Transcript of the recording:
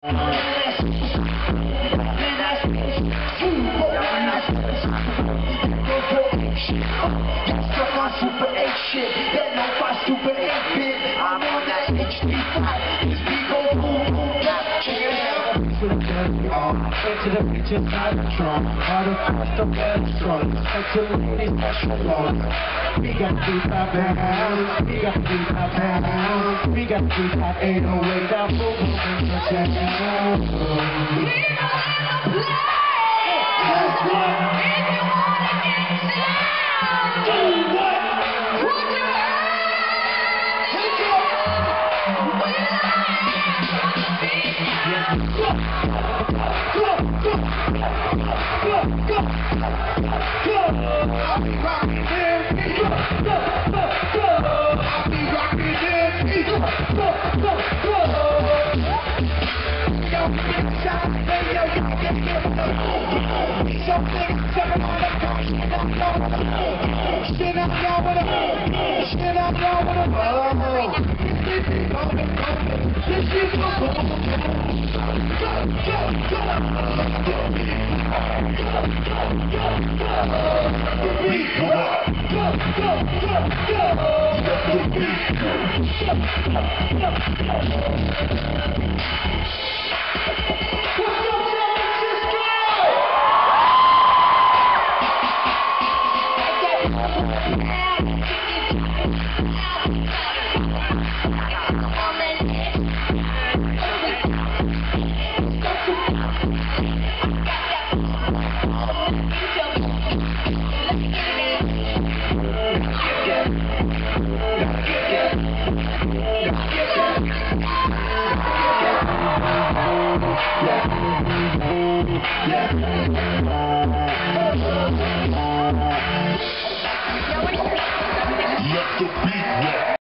Super 8 shit, that no 5 super 8-bit. I'm on that HD 5. This beat go boom boom pow. Check it out. Into the feature Cybertron, all across the Westron, actually special laws. We got 3-5 pounds, we got 3-5 pounds, we got 3-5 808. Now boom boom in the town. Let the beat rock.